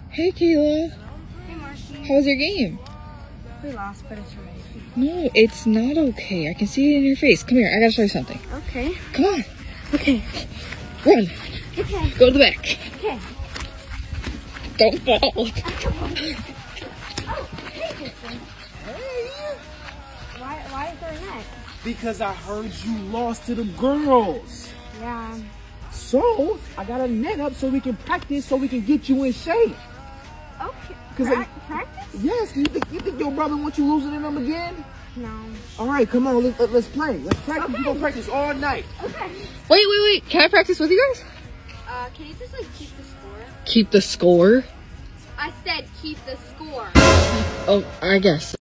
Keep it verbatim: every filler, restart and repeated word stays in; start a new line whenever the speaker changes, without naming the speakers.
Hey, Kayla.
Hey, Marcy.
How was your game?
We lost, but it's alright.
No, it's not okay. I can see it in your face. Come here. I gotta show you something.
Okay.
Come on.
Okay.
Run.
Okay.
Go to the back.
Okay.
Don't fall.
Oh, hey, Kristen.
Hey!
Why, why is there a net?
Because I heard you lost to the girls.
Yeah.
So, I got a net up so we can practice, so we can get you in shape.
Okay.
Cause
Pra-
it-
practice?
Yes, you think, you think your brother wants you losing to them again?
No.
All right, come on, let's, let's play. Let's practice.
Okay.
We're gonna practice all night.
Okay.
Wait, wait, wait. Can I practice with you guys?
Uh, can you just like keep the score?
Keep the score?
I said keep the score.
Oh, I guess.